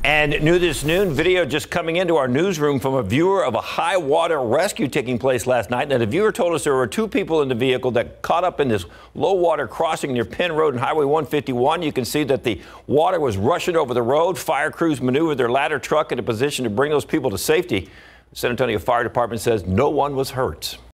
And new this noon, video just coming into our newsroom from a viewer of a high water rescue taking place last night. Now, the viewer told us there were two people in the vehicle that caught up in this low water crossing near Pinn Road and Highway 151. You can see that the water was rushing over the road. Fire crews maneuvered their ladder truck into position to bring those people to safety. The San Antonio Fire Department says no one was hurt.